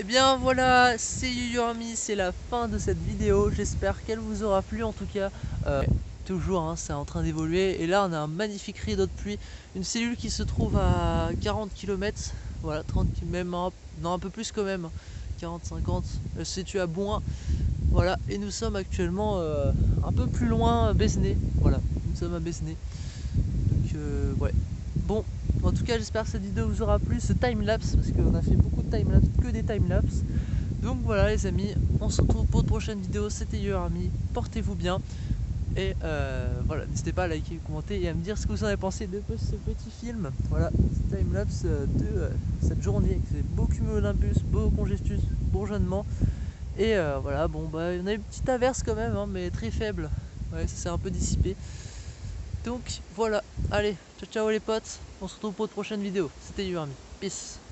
bien voilà, c'est YuYuRami, c'est la fin de cette vidéo. J'espère qu'elle vous aura plu en tout cas. Toujours, hein, c'est en train d'évoluer. Et là, on a un magnifique rideau de pluie. Une cellule qui se trouve à 40 km. Voilà, 30 même, non, un peu plus quand même. 40-50, elle se situe à Bouin. Voilà, et nous sommes actuellement un peu plus loin, Besnay. Voilà, nous sommes à Besnay. Donc, ouais. Bon, en tout cas, j'espère que cette vidéo vous aura plu, ce time-lapse, parce qu'on a fait beaucoup de time-lapse, que des time-lapse. Donc voilà les amis, on se retrouve pour de prochaines vidéos, c'était YuYuRami, portez-vous bien. Et voilà, n'hésitez pas à liker, commenter et à me dire ce que vous en avez pensé de ce petit film. Voilà, ce time-lapse de cette journée, c'est beau cumulonimbus, beau congestus, bourgeonnement. Et voilà, bon bah on a une petite averse quand même, hein, mais très faible. Ouais, ça s'est un peu dissipé. Donc voilà, allez, ciao ciao les potes, on se retrouve pour de prochaines vidéos. C'était YuYuRami, peace.